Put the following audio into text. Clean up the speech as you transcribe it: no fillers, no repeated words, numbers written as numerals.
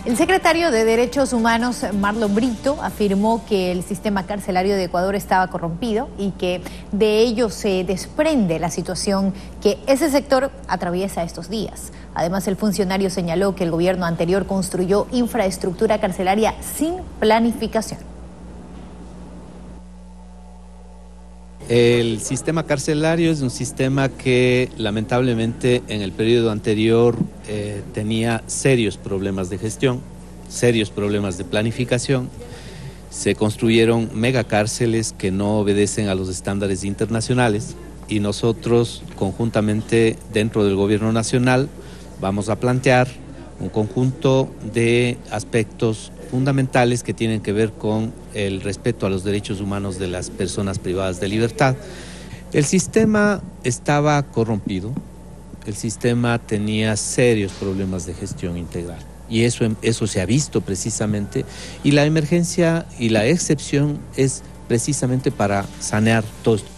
El secretario de Derechos Humanos, Marlon Brito, afirmó que el sistema carcelario de Ecuador estaba corrompido y que de ello se desprende la situación que ese sector atraviesa estos días. Además, el funcionario señaló que el gobierno anterior construyó infraestructura carcelaria sin planificación. El sistema carcelario es un sistema que lamentablemente en el periodo anterior tenía serios problemas de gestión, serios problemas de planificación. Se construyeron megacárceles que no obedecen a los estándares internacionales y nosotros conjuntamente dentro del gobierno nacional vamos a plantear un conjunto de aspectos fundamentales que tienen que ver con el respeto a los derechos humanos de las personas privadas de libertad. El sistema estaba corrompido, el sistema tenía serios problemas de gestión integral y eso se ha visto precisamente, y la emergencia y la excepción es precisamente para sanear todo esto.